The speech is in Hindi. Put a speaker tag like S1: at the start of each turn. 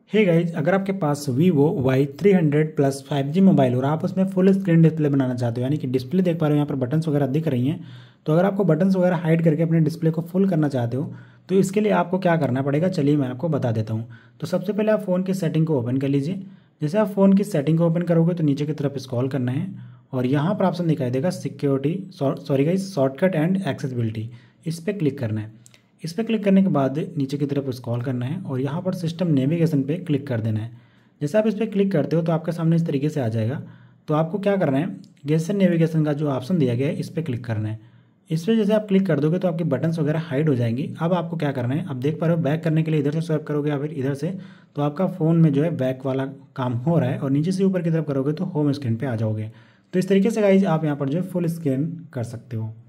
S1: हे गाइज, अगर आपके पास Vivo Y300 plus 5G mobile और आप उसमें फुल स्क्रीन डिस्प्ले बनाना चाहते हो, यानी कि डिस्प्ले देख पा रहे हो यहाँ पर बटन्स वगैरह दिख रही हैं। तो अगर आपको बटन्स वगैरह हाइड करके अपने डिस्प्ले को फुल करना चाहते हो तो इसके लिए आपको क्या करना पड़ेगा, चलिए मैं आपको बता देता हूँ। तो सबसे पहले आप फ़ोन की सेटिंग को ओपन कर लीजिए। जैसे आप फ़ोन की सेटिंग को ओपन करोगे तो नीचे की तरफ स्क्रॉल करना है और यहाँ पर ऑप्शन दिखाई देगा सिक्योरिटी शॉर्टकट एंड एक्सेसिबिलिटी, इस पर क्लिक करना है। इस पर क्लिक करने के बाद नीचे की तरफ स्क्रॉल करना है और यहाँ पर सिस्टम नेविगेशन पे क्लिक कर देना है। जैसे आप इस पर क्लिक करते हो तो आपके सामने इस तरीके से आ जाएगा। तो आपको क्या करना है, गेस्चर नेविगेशन का जो ऑप्शन दिया गया है इस पर क्लिक करना है। इस पर जैसे आप क्लिक कर दोगे तो आपकी बटन्स वगैरह हाइड हो जाएंगी। अब आपको क्या करना है, अब देख पा रहे हो बैक करने के लिए इधर से स्वाइप करोगे या फिर इधर से, तो आपका फ़ोन में जो है बैक वाला काम हो रहा है और नीचे से ऊपर की तरफ करोगे तो होम स्क्रीन पर आ जाओगे। तो इस तरीके से गाइज आप यहाँ पर जो है फुल स्क्रीन कर सकते हो।